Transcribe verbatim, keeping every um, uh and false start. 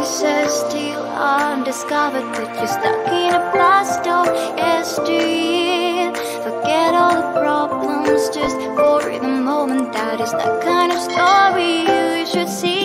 pieces still undiscovered, but you're stuck in a blast of yesteryear. Forget all the problems just for the moment. That is the kind of story you should see.